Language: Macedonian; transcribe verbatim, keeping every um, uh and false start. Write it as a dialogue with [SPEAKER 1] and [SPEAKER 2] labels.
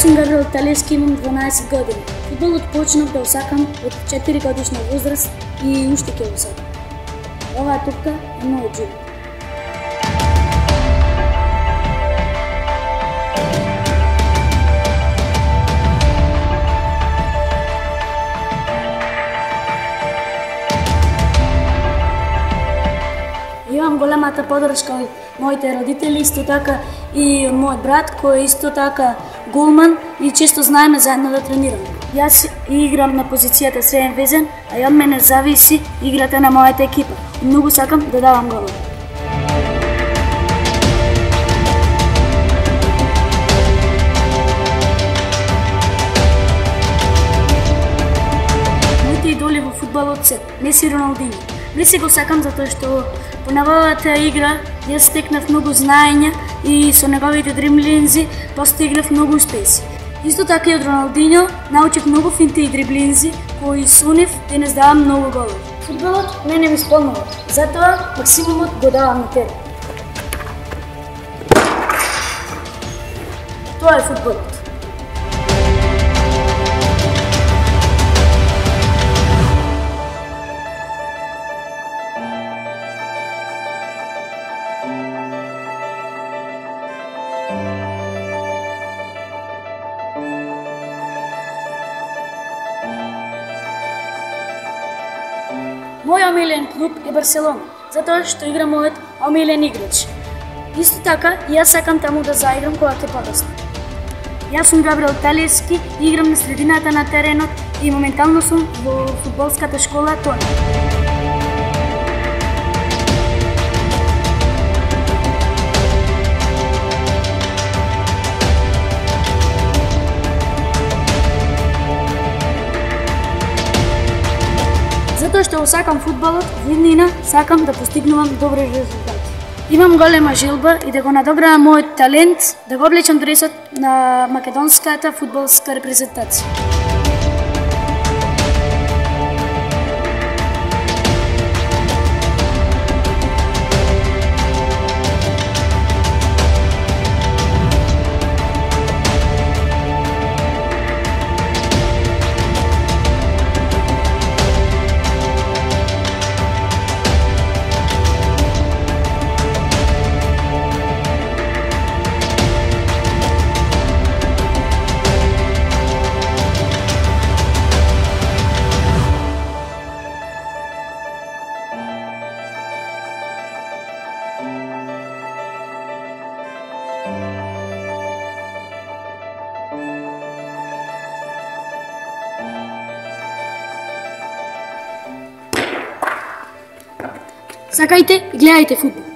[SPEAKER 1] сум Габриел Талевски, имам дванаесет години. Фудбалот почнав да го сакам од четири годишна возраст и уште ќе го сакам. Оваа топка е мојот живот. Имам големата поддршка од моите родители, исто така и мојот брат кој е исто така голман и често знаеме заедно да тренираме. Јас играм на позицијата среден везен, а и од мене зависи играта на мојата екипа. И многу сакам да давам голови. Моите идоли во фудбалот се Меси и Роналдињо. Меси го сакам затоа што по неговата игра јас стекнав многу знаења и со неговите дриблинзи постигнав многу успеси. Исто така и од Роналдињо научив многу финти и дриблинзи кои со нив денес давам многу голови. Фудбалот мене ми исполнува, затоа максимумот го давам на терен. Тоа е фудбалот. Мој омилен клуб е Барселона, затоа што игра мојот омилен играч. Исто така, и јас сакам таму да заиграм кога ќе порасна. Јас сум Габриел Талевски, играм на средината на теренот и моментално сум во фудбалската школа Тони. Затоа што го сакам фудбалот, во иднина сакам да постигнувам добри резултати. Имам голема желба и да го надоградам мојот талент, да го облечам дресот на македонската фудбалска репрезентација. Сакајте и гледајте фудбал.